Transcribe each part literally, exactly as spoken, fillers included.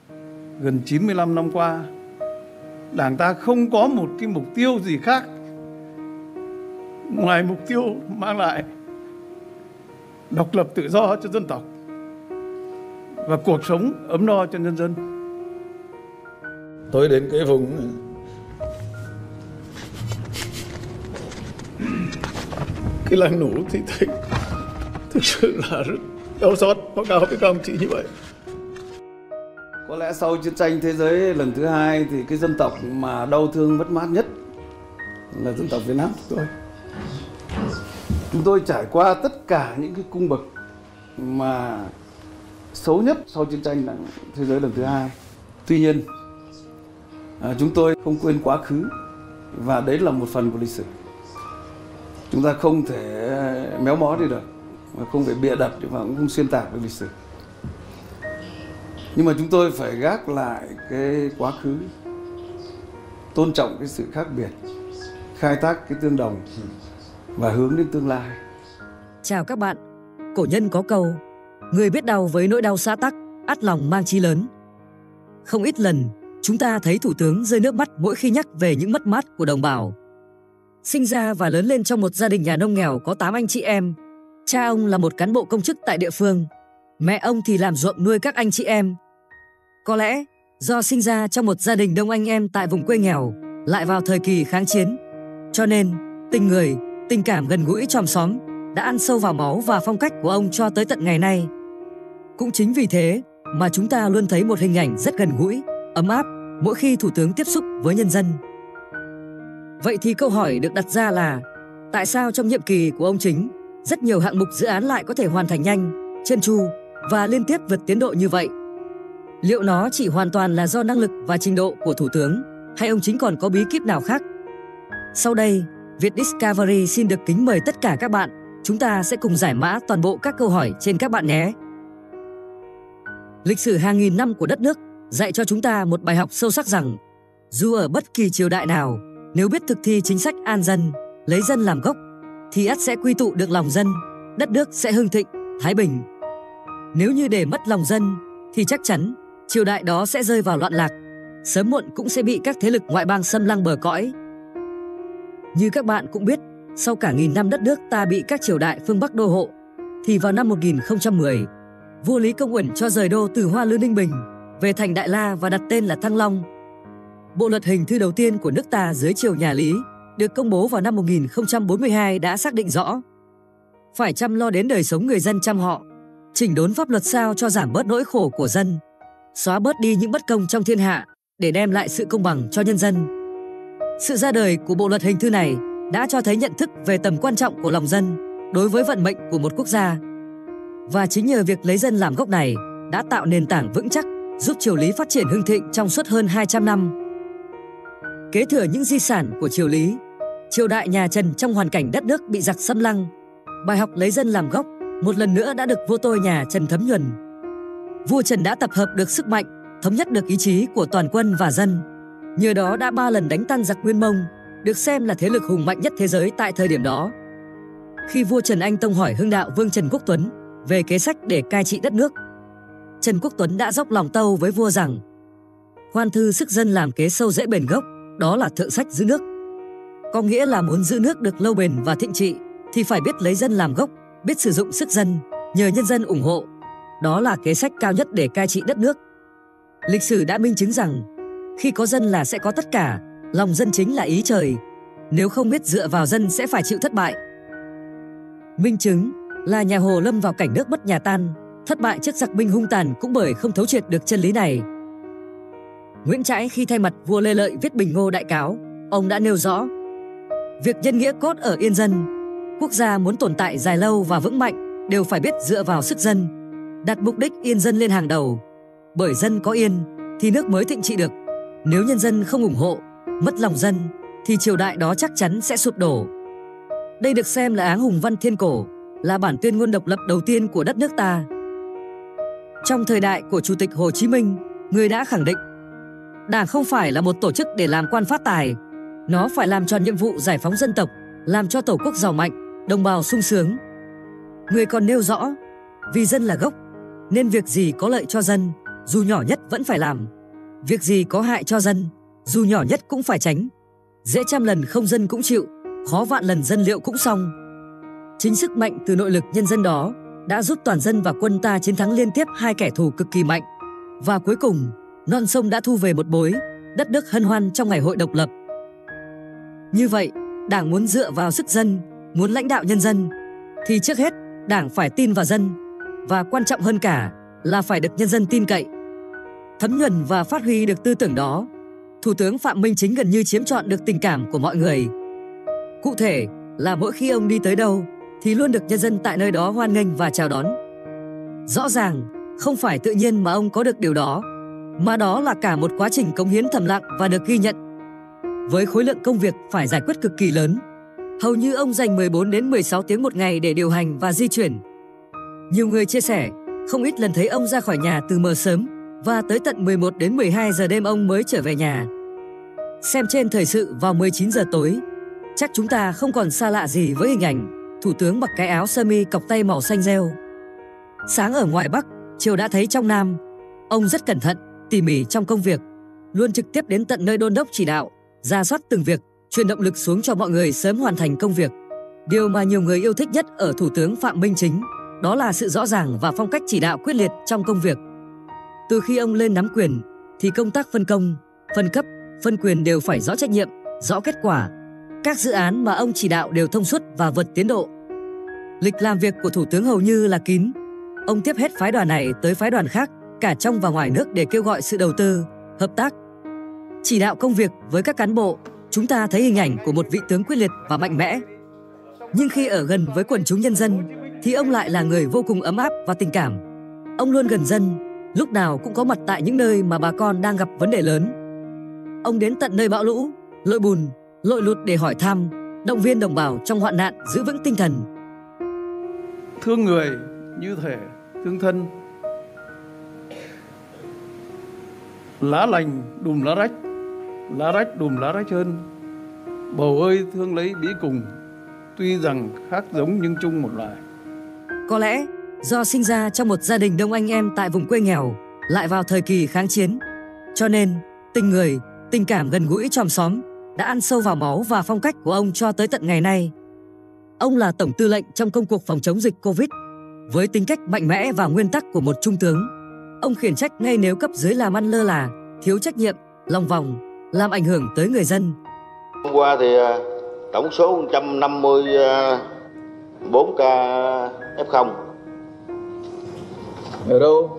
gần chín mươi lăm năm qua, Đảng ta không có một cái mục tiêu gì khác ngoài mục tiêu mang lại độc lập tự do cho dân tộc và cuộc sống ấm no cho nhân dân. Tôi đến cái vùng cái làng nổ thì thấy thực sự là rất đau xót, báo cáo với các ông chị như vậy. Có lẽ sau chiến tranh thế giới lần thứ hai thì cái dân tộc mà đau thương mất mát nhất là dân tộc Việt Nam chúng tôi. Chúng tôi trải qua tất cả những cái cung bậc mà xấu nhất sau chiến tranh thế giới lần thứ hai. Tuy nhiên, à, chúng tôi không quên quá khứ và đấy là một phần của lịch sử. Chúng ta không thể méo mó đi được, mà không phải bịa đặt và cũng không xuyên tạc được lịch sử. Nhưng mà chúng tôi phải gác lại cái quá khứ, tôn trọng cái sự khác biệt, khai thác cái tương đồng và hướng đến tương lai. Chào các bạn. Cổ nhân có câu, người biết đau với nỗi đau xã tắc, ắt lòng mang chí lớn. Không ít lần, chúng ta thấy Thủ tướng rơi nước mắt mỗi khi nhắc về những mất mát của đồng bào. Sinh ra và lớn lên trong một gia đình nhà nông nghèo có tám anh chị em. Cha ông là một cán bộ công chức tại địa phương, mẹ ông thì làm ruộng nuôi các anh chị em. Có lẽ do sinh ra trong một gia đình đông anh em tại vùng quê nghèo, lại vào thời kỳ kháng chiến, cho nên tình người, tình cảm gần gũi chòm xóm đã ăn sâu vào máu và phong cách của ông cho tới tận ngày nay. Cũng chính vì thế mà chúng ta luôn thấy một hình ảnh rất gần gũi, ấm áp mỗi khi Thủ tướng tiếp xúc với nhân dân. Vậy thì câu hỏi được đặt ra là tại sao trong nhiệm kỳ của ông Chính, rất nhiều hạng mục dự án lại có thể hoàn thành nhanh, trơn tru và liên tiếp vượt tiến độ như vậy? Liệu nó chỉ hoàn toàn là do năng lực và trình độ của Thủ tướng, hay ông Chính còn có bí kíp nào khác? Sau đây, Việt Discovery xin được kính mời tất cả các bạn, chúng ta sẽ cùng giải mã toàn bộ các câu hỏi trên các bạn nhé. Lịch sử hàng nghìn năm của đất nước dạy cho chúng ta một bài học sâu sắc rằng, dù ở bất kỳ triều đại nào, nếu biết thực thi chính sách an dân, lấy dân làm gốc, thì ắt sẽ quy tụ được lòng dân, đất nước sẽ hưng thịnh, thái bình. Nếu như để mất lòng dân, thì chắc chắn triều đại đó sẽ rơi vào loạn lạc, sớm muộn cũng sẽ bị các thế lực ngoại bang xâm lăng bờ cõi. Như các bạn cũng biết, sau cả nghìn năm đất nước ta bị các triều đại phương Bắc đô hộ, thì vào năm một nghìn không trăm mười, vua Lý Công Uẩn cho rời đô từ Hoa Lư Ninh Bình về thành Đại La và đặt tên là Thăng Long. Bộ luật hình thư đầu tiên của nước ta dưới triều nhà Lý được công bố vào năm một nghìn không trăm bốn mươi hai đã xác định rõ phải chăm lo đến đời sống người dân trăm họ, chỉnh đốn pháp luật sao cho giảm bớt nỗi khổ của dân, xóa bớt đi những bất công trong thiên hạ để đem lại sự công bằng cho nhân dân. Sự ra đời của bộ luật hình thư này đã cho thấy nhận thức về tầm quan trọng của lòng dân đối với vận mệnh của một quốc gia. Và chính nhờ việc lấy dân làm gốc này đã tạo nền tảng vững chắc giúp triều Lý phát triển hưng thịnh trong suốt hơn hai trăm năm. Kế thừa những di sản của triều Lý, triều đại nhà Trần trong hoàn cảnh đất nước bị giặc xâm lăng, bài học lấy dân làm gốc một lần nữa đã được vua tôi nhà Trần thấm nhuần. Vua Trần đã tập hợp được sức mạnh, thống nhất được ý chí của toàn quân và dân. Nhờ đó đã ba lần đánh tan giặc Nguyên Mông, được xem là thế lực hùng mạnh nhất thế giới tại thời điểm đó. Khi vua Trần Anh Tông hỏi hưng đạo vương Trần Quốc Tuấn về kế sách để cai trị đất nước, Trần Quốc Tuấn đã dốc lòng tâu với vua rằng khoan thư sức dân làm kế sâu rễ bền gốc, đó là thượng sách giữ nước. Có nghĩa là muốn giữ nước được lâu bền và thịnh trị thì phải biết lấy dân làm gốc, biết sử dụng sức dân, nhờ nhân dân ủng hộ. Đó là kế sách cao nhất để cai trị đất nước. Lịch sử đã minh chứng rằng khi có dân là sẽ có tất cả, lòng dân chính là ý trời. Nếu không biết dựa vào dân sẽ phải chịu thất bại. Minh chứng là nhà Hồ lâm vào cảnh nước mất nhà tan, thất bại trước giặc Minh hung tàn cũng bởi không thấu triệt được chân lý này. Nguyễn Trãi khi thay mặt vua Lê Lợi viết Bình Ngô Đại Cáo, ông đã nêu rõ việc nhân nghĩa cốt ở yên dân. Quốc gia muốn tồn tại dài lâu và vững mạnh đều phải biết dựa vào sức dân, đặt mục đích yên dân lên hàng đầu. Bởi dân có yên thì nước mới thịnh trị được. Nếu nhân dân không ủng hộ, mất lòng dân thì triều đại đó chắc chắn sẽ sụp đổ. Đây được xem là áng hùng văn thiên cổ, là bản tuyên ngôn độc lập đầu tiên của đất nước ta. Trong thời đại của Chủ tịch Hồ Chí Minh, người đã khẳng định Đảng không phải là một tổ chức để làm quan phát tài. Nó phải làm tròn nhiệm vụ giải phóng dân tộc, làm cho tổ quốc giàu mạnh, đồng bào sung sướng. Người còn nêu rõ, vì dân là gốc, nên việc gì có lợi cho dân, dù nhỏ nhất vẫn phải làm. Việc gì có hại cho dân, dù nhỏ nhất cũng phải tránh. Dễ trăm lần không dân cũng chịu, khó vạn lần dân liệu cũng xong. Chính sức mạnh từ nội lực nhân dân đó đã giúp toàn dân và quân ta chiến thắng liên tiếp hai kẻ thù cực kỳ mạnh. Và cuối cùng, non sông đã thu về một bối, đất nước hân hoan trong ngày hội độc lập. Như vậy, Đảng muốn dựa vào sức dân, muốn lãnh đạo nhân dân, thì trước hết Đảng phải tin vào dân, và quan trọng hơn cả là phải được nhân dân tin cậy. Thấm nhuần và phát huy được tư tưởng đó, Thủ tướng Phạm Minh Chính gần như chiếm trọn được tình cảm của mọi người. Cụ thể là mỗi khi ông đi tới đâu thì luôn được nhân dân tại nơi đó hoan nghênh và chào đón. Rõ ràng, không phải tự nhiên mà ông có được điều đó, mà đó là cả một quá trình cống hiến thầm lặng và được ghi nhận. Với khối lượng công việc phải giải quyết cực kỳ lớn, hầu như ông dành mười bốn đến mười sáu tiếng một ngày để điều hành và di chuyển. Nhiều người chia sẻ, không ít lần thấy ông ra khỏi nhà từ mờ sớm và tới tận mười một đến mười hai giờ đêm ông mới trở về nhà. Xem trên thời sự vào mười chín giờ tối, chắc chúng ta không còn xa lạ gì với hình ảnh Thủ tướng mặc cái áo sơ mi cọc tay màu xanh rêu. Sáng ở ngoài Bắc, chiều đã thấy trong Nam. Ông rất cẩn thận, tỉ mỉ trong công việc, luôn trực tiếp đến tận nơi đôn đốc chỉ đạo, rà soát từng việc, truyền động lực xuống cho mọi người sớm hoàn thành công việc. Điều mà nhiều người yêu thích nhất ở Thủ tướng Phạm Minh Chính đó là sự rõ ràng và phong cách chỉ đạo quyết liệt trong công việc. Từ khi ông lên nắm quyền thì công tác phân công, phân cấp, phân quyền đều phải rõ trách nhiệm, rõ kết quả. Các dự án mà ông chỉ đạo đều thông suốt và vượt tiến độ. Lịch làm việc của Thủ tướng hầu như là kín. Ông tiếp hết phái đoàn này tới phái đoàn khác, cả trong và ngoài nước để kêu gọi sự đầu tư, hợp tác. Chỉ đạo công việc với các cán bộ, chúng ta thấy hình ảnh của một vị tướng quyết liệt và mạnh mẽ. Nhưng khi ở gần với quần chúng nhân dân thì ông lại là người vô cùng ấm áp và tình cảm. Ông luôn gần dân, lúc nào cũng có mặt tại những nơi mà bà con đang gặp vấn đề lớn. Ông đến tận nơi bão lũ, lội bùn, lội lụt để hỏi thăm, động viên đồng bào trong hoạn nạn, giữ vững tinh thần. Thương người như thể thương thân. Lá lành đùm lá rách, lá rách đùm lá rách hơn. Bầu ơi thương lấy bí cùng, tuy rằng khác giống nhưng chung một loài. Có lẽ do sinh ra trong một gia đình đông anh em tại vùng quê nghèo, lại vào thời kỳ kháng chiến, cho nên tình người, tình cảm gần gũi chòm xóm đã ăn sâu vào máu và phong cách của ông cho tới tận ngày nay. Ông là tổng tư lệnh trong công cuộc phòng chống dịch Covid. Với tính cách mạnh mẽ và nguyên tắc của một trung tướng, ông khiển trách ngay nếu cấp dưới làm ăn lơ là, thiếu trách nhiệm, lòng vòng, làm ảnh hưởng tới người dân. Hôm qua thì tổng số một trăm năm mươi bốn ca ép không. Ở đâu?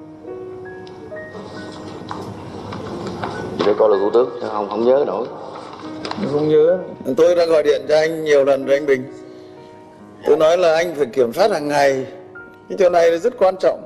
Để coi là thủ tướng, không không nhớ nổi. Không nhớ. Tôi đã gọi điện cho anh nhiều lần rồi anh Bình. Tôi nói là anh phải kiểm soát hàng ngày. Cái chỗ này là rất quan trọng.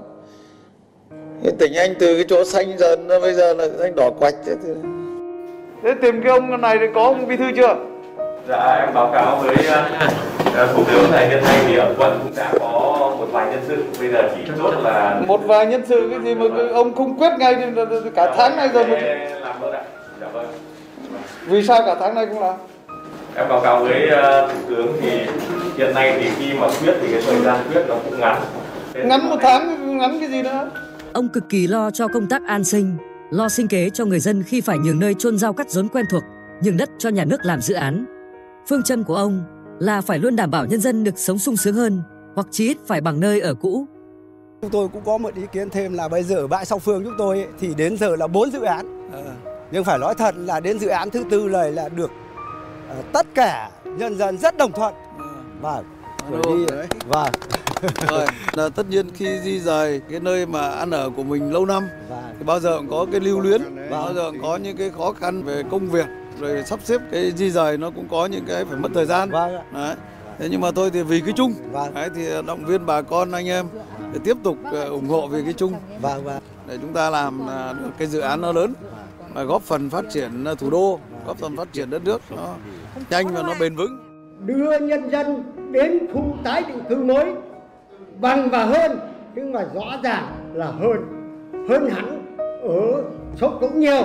Cái tỉnh anh từ cái chỗ xanh dần bây giờ là anh đỏ quạch. Thế, thì... thế tìm cái ông này thì có ông bí thư chưa? Dạ em báo cáo với uh, thủ tướng này, hiện nay thì ở quận cũng đã có một vài nhân sự, bây giờ chỉ chốt là một vài nhân sự cái gì mà ông không quyết ngay thì cả tháng nay rồi mà làm luôn ạ. Dạ vâng. Vì sao cả tháng nay cũng làm? Em báo cáo với uh, thủ tướng thì hiện nay thì khi mà quyết thì cái thời gian quyết nó cũng ngắn. Ngắn một tháng, ngắn cái gì nữa? Ông cực kỳ lo cho công tác an sinh, lo sinh kế cho người dân khi phải nhường nơi chôn rau cắt rốn quen thuộc, nhường đất cho nhà nước làm dự án. Phương châm của ông là phải luôn đảm bảo nhân dân được sống sung sướng hơn, hoặc chí ít phải bằng nơi ở cũ. Chúng tôi cũng có một ý kiến thêm là bây giờ ở bãi Song Phương chúng tôi ấy, thì đến giờ là bốn dự án. À. Nhưng phải nói thật là đến dự án thứ tư này là được uh, tất cả nhân dân rất đồng thuận. Vâng. Đi vâng. Rồi, là tất nhiên khi di rời cái nơi mà ăn ở của mình lâu năm vâng. thì bao giờ cũng có cái lưu luyến, vâng. bao giờ cũng có những cái khó khăn về công việc, rồi sắp xếp cái di rời nó cũng có những cái phải mất thời gian. Vâng. Đấy. Thế nhưng mà tôi thì vì cái chung, vâng. đấy, thì động viên bà con anh em để tiếp tục uh, ủng hộ vì cái chung, vâng, vâng. để chúng ta làm uh, được cái dự án nó lớn, và góp phần phát triển thủ đô, góp phần phát triển đất nước nó nhanh và nó bền vững. Đưa nhân dân đến khu tái định cư mới bằng và hơn, nhưng mà rõ ràng là hơn, hơn hẳn ở số cũng nhiều.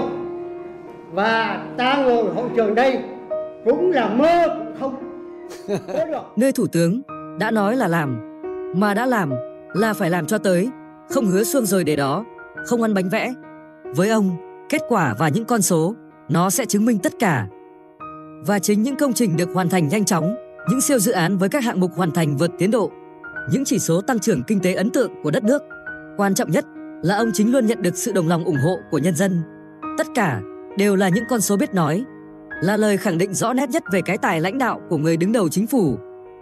Và ta ngồi hậu trường đây cũng là mơ cũng không có được. Nơi thủ tướng đã nói là làm, mà đã làm là phải làm cho tới, không hứa suông rồi để đó, không ăn bánh vẽ. Với ông, kết quả và những con số, nó sẽ chứng minh tất cả. Và chính những công trình được hoàn thành nhanh chóng, những siêu dự án với các hạng mục hoàn thành vượt tiến độ, những chỉ số tăng trưởng kinh tế ấn tượng của đất nước. Quan trọng nhất là ông chính luôn nhận được sự đồng lòng ủng hộ của nhân dân. Tất cả đều là những con số biết nói, là lời khẳng định rõ nét nhất về cái tài lãnh đạo của người đứng đầu chính phủ.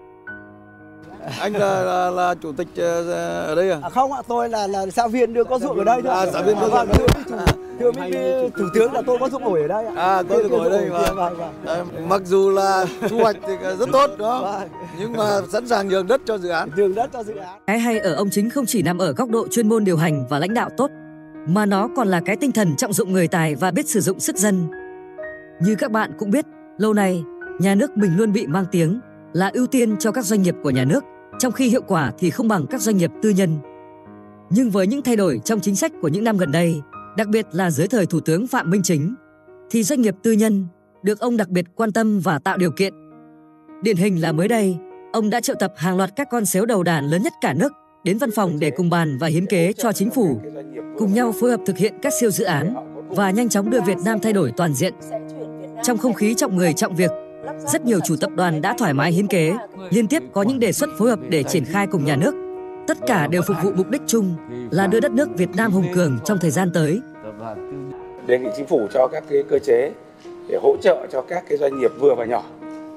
Anh là, là, là chủ tịch ở đây à? À không ạ, tôi là là xã viên đưa có ruộng ở đây thôi. À, xã viên có ruộng. Thưa với chủ, thưa với thủ tướng là tôi có ruộng ổi ở đây ạ. À, có ruộng ổi ở đây mà. Vâng, vâng. À, mặc dù là thu hoạch thì rất tốt đó, vâng. Nhưng mà sẵn sàng nhường đất cho dự án. Nhường đất cho dự án. Cái hay ở ông chính không chỉ nằm ở góc độ chuyên môn điều hành và lãnh đạo tốt, mà nó còn là cái tinh thần trọng dụng người tài và biết sử dụng sức dân. Như các bạn cũng biết, lâu nay, nhà nước mình luôn bị mang tiếng là ưu tiên cho các doanh nghiệp của nhà nước, trong khi hiệu quả thì không bằng các doanh nghiệp tư nhân. Nhưng với những thay đổi trong chính sách của những năm gần đây, đặc biệt là dưới thời Thủ tướng Phạm Minh Chính, thì doanh nghiệp tư nhân được ông đặc biệt quan tâm và tạo điều kiện. Điển hình là mới đây, ông đã triệu tập hàng loạt các con sếu đầu đàn lớn nhất cả nước đến văn phòng để cùng bàn và hiến kế cho chính phủ, cùng nhau phối hợp thực hiện các siêu dự án và nhanh chóng đưa Việt Nam thay đổi toàn diện. Trong không khí trọng người trọng việc, rất nhiều chủ tập đoàn đã thoải mái hiến kế, liên tiếp có những đề xuất phối hợp để triển khai cùng nhà nước. Tất cả đều phục vụ mục đích chung là đưa đất nước Việt Nam hùng cường trong thời gian tới. Đề nghị chính phủ cho các cái cơ chế để hỗ trợ cho các cái doanh nghiệp vừa và nhỏ,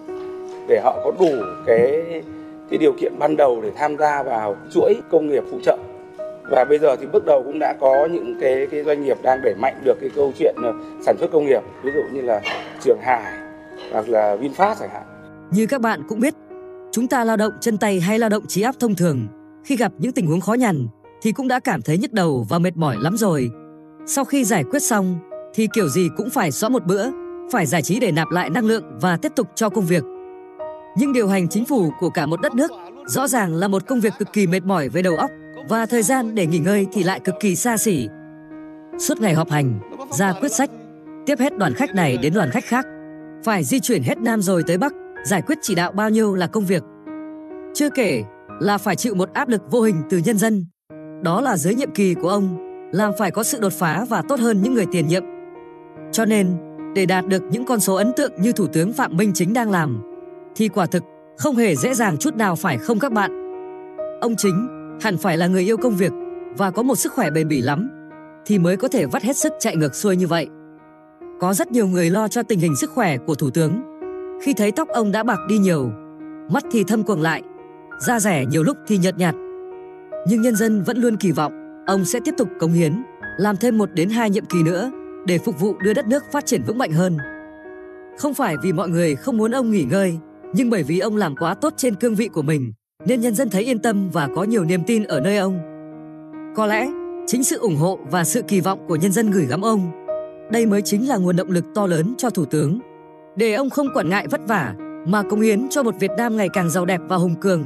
để họ có đủ cái cái điều kiện ban đầu để tham gia vào chuỗi công nghiệp phụ trợ. Và bây giờ thì bước đầu cũng đã có những cái cái doanh nghiệp đang đẩy mạnh được cái câu chuyện sản xuất công nghiệp, ví dụ như là Trường Hải hoặc là VinFast chẳng hạn. Như các bạn cũng biết, chúng ta lao động chân tay hay lao động trí óc thông thường, khi gặp những tình huống khó nhằn thì cũng đã cảm thấy nhức đầu và mệt mỏi lắm rồi. Sau khi giải quyết xong thì kiểu gì cũng phải xóa một bữa, phải giải trí để nạp lại năng lượng và tiếp tục cho công việc. Nhưng điều hành chính phủ của cả một đất nước rõ ràng là một công việc cực kỳ mệt mỏi với đầu óc, và thời gian để nghỉ ngơi thì lại cực kỳ xa xỉ. Suốt ngày họp hành, ra quyết sách, tiếp hết đoàn khách này đến đoàn khách khác, phải di chuyển hết Nam rồi tới Bắc, giải quyết chỉ đạo bao nhiêu là công việc. Chưa kể là phải chịu một áp lực vô hình từ nhân dân. Đó là dưới nhiệm kỳ của ông, làm phải có sự đột phá và tốt hơn những người tiền nhiệm. Cho nên, để đạt được những con số ấn tượng như Thủ tướng Phạm Minh Chính đang làm, thì quả thực không hề dễ dàng chút nào, phải không các bạn? Ông Chính hẳn phải là người yêu công việc và có một sức khỏe bền bỉ lắm, thì mới có thể vắt hết sức chạy ngược xuôi như vậy. Có rất nhiều người lo cho tình hình sức khỏe của Thủ tướng. Khi thấy tóc ông đã bạc đi nhiều, mắt thì thâm quầng lại, da rẻ nhiều lúc thì nhợt nhạt. Nhưng nhân dân vẫn luôn kỳ vọng ông sẽ tiếp tục cống hiến, làm thêm một đến hai nhiệm kỳ nữa để phục vụ đưa đất nước phát triển vững mạnh hơn. Không phải vì mọi người không muốn ông nghỉ ngơi, nhưng bởi vì ông làm quá tốt trên cương vị của mình, nên nhân dân thấy yên tâm và có nhiều niềm tin ở nơi ông. Có lẽ chính sự ủng hộ và sự kỳ vọng của nhân dân gửi gắm ông, đây mới chính là nguồn động lực to lớn cho Thủ tướng, để ông không quản ngại vất vả mà cống hiến cho một Việt Nam ngày càng giàu đẹp và hùng cường.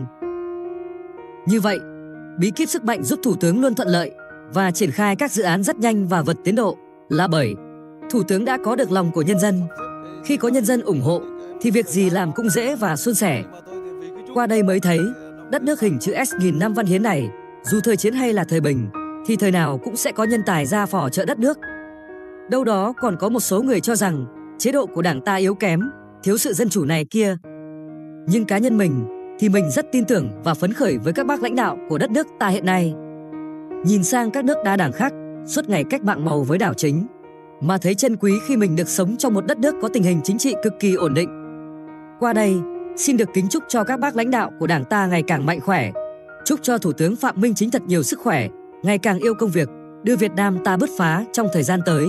Như vậy, bí kíp sức mạnh giúp Thủ tướng luôn thuận lợi và triển khai các dự án rất nhanh và vượt tiến độ là bởi Thủ tướng đã có được lòng của nhân dân. Khi có nhân dân ủng hộ thì việc gì làm cũng dễ và suôn sẻ. Qua đây mới thấy, đất nước hình chữ S nghìn năm văn hiến này, dù thời chiến hay là thời bình, thì thời nào cũng sẽ có nhân tài ra phò trợ đất nước. Đâu đó còn có một số người cho rằng chế độ của Đảng ta yếu kém, thiếu sự dân chủ này kia. Nhưng cá nhân mình thì mình rất tin tưởng và phấn khởi với các bác lãnh đạo của đất nước ta hiện nay. Nhìn sang các nước đa đảng khác, suốt ngày cách mạng màu với đảo chính, mà thấy trân quý khi mình được sống trong một đất nước có tình hình chính trị cực kỳ ổn định. Qua đây, xin được kính chúc cho các bác lãnh đạo của Đảng ta ngày càng mạnh khỏe. Chúc cho Thủ tướng Phạm Minh Chính thật nhiều sức khỏe, ngày càng yêu công việc, đưa Việt Nam ta bứt phá trong thời gian tới.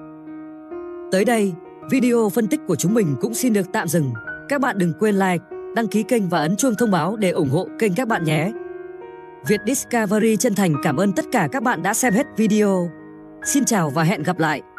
Tới đây, video phân tích của chúng mình cũng xin được tạm dừng. Các bạn đừng quên like, đăng ký kênh và ấn chuông thông báo để ủng hộ kênh các bạn nhé. Việt Discovery chân thành cảm ơn tất cả các bạn đã xem hết video. Xin chào và hẹn gặp lại.